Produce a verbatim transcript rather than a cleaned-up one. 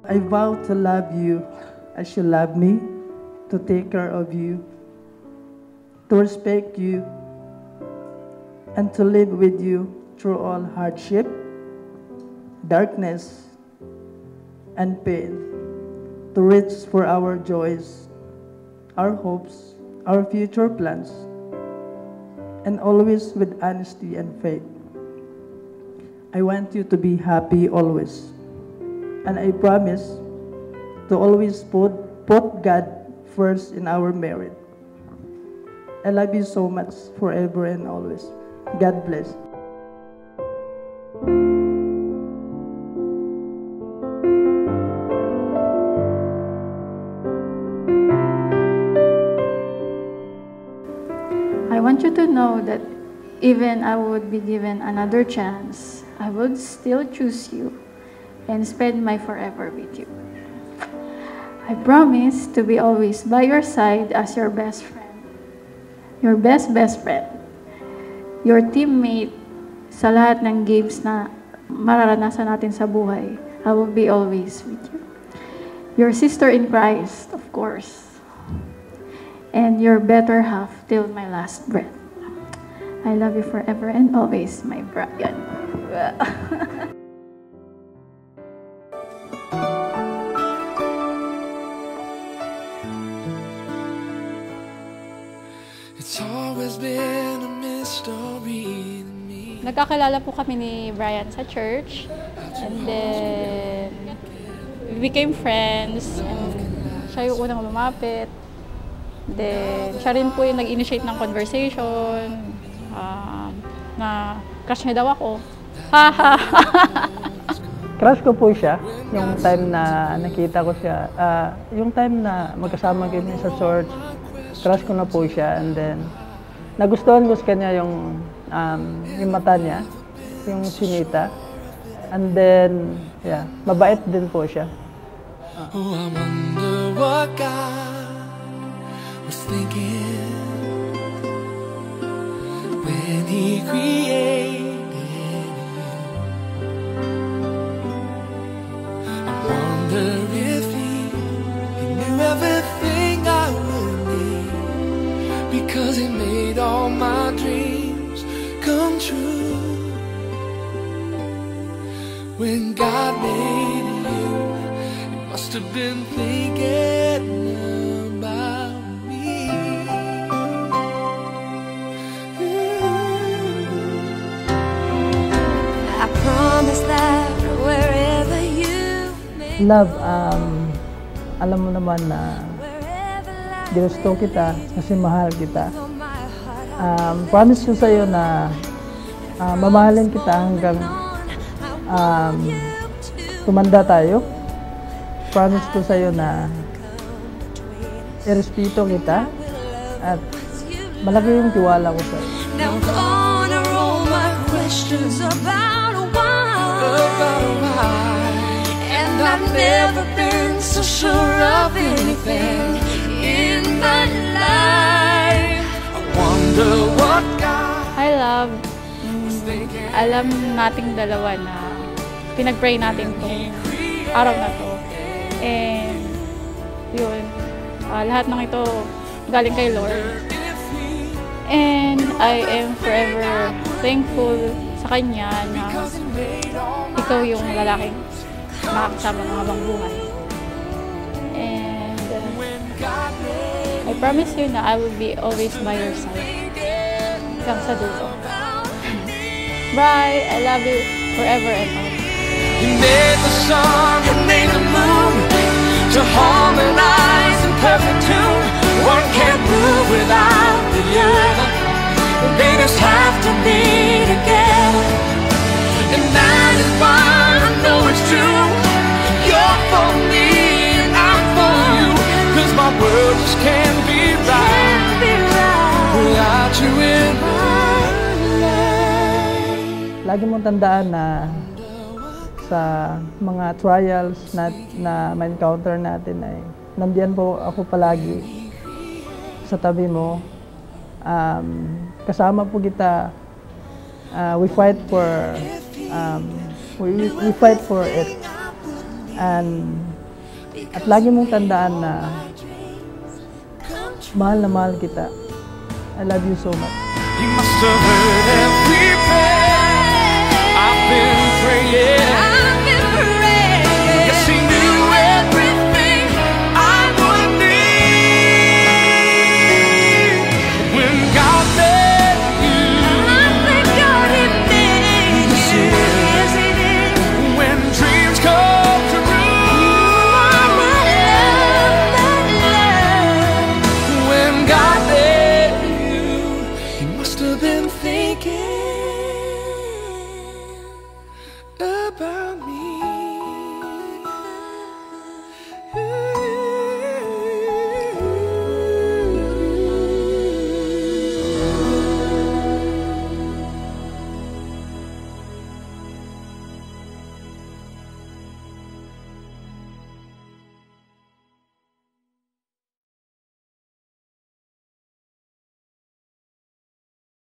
I vow to love you as you love me, to take care of you, to respect you, and to live with you through all hardship, darkness, and pain, to reach for our joys, our hopes, our future plans, and always with honesty and faith. I want you to be happy always, and I promise to always put, put God first in our marriage. I love you so much forever and always. God bless. I want you to know that even I would be given another chance, I would still choose you and spend my forever with you. I promise to be always by your side as your best friend, your best best friend, your teammate sa lahat ng games na mararanasan natin sa buhay. I will be always with you. Your sister in Christ, of course. And your better half till my last breath. I love you forever and always, my Brian. It's always been a mystery to me. Nagkakilala po kami ni Brian sa church, and then we became friends, and siya yung unang lumapit. Then, siya rin po yung nag-initiate ng conversation, um, na crush niya daw ako. Ha ha Crush ko po siya, yung time na nakita ko siya, uh, yung time na magkasama kami sa church, crush ko na po siya, and then, nagustuhan ko sa kanya yung, um, yung mata niya, yung sinita, and then, yeah, mabait din po siya. Uh. Oh, I wonder what God was thinking when He created you. I wonder if He, he knew everything I would need, because He made all my dreams come true. When God made you, He must have been thinking about me. I promise that wherever you may Love, um, alam mo naman na ginusto kita kasi mahal kita. Um, promise ko sa'yo na uh, mamahalin kita hanggang um, tumanda tayo. Promise ko sa'yo na irespeto kita at malaki yung tiwala ko sa'yo. now gonna roll my questions about why, and I've never been so sure of anything in my life. I wonder what God I love, mm, alam nating dalawa na pinag-pray natin itong araw na to. And yun, uh, lahat ng ito galing kay Lord. And I am forever thankful sa Kanya na ikaw yung lalaking makakasama ng habang buhay. And uh, I promise you na I will be always by your side hanggang sa dulo. Bri, I love you forever and ever. You made the sun, you made the moon to harmonize in perfect tune. One can't move without the other. It made us have to be together, and that is why I know it's true. You're for me and I'm for you, 'cause my world just can't be right without you in my life. Lagi mong tandaan na sa mga trials na, na ma-encounter natin ay nandiyan po ako palagi sa tabi mo. Um, kasama po kita. Uh, we fight for um, we, we fight for it, and At lagi mong tandaan na mahal na mahal kita. I love you so much. You must have heard every prayer I've been praying. I've been praying. Yes, he knew everything I would need. When God made you, I thank God He made Yes, He you. did. Yes, He did. when dreams come true, My love, my love. when God made you, he must have been thinking.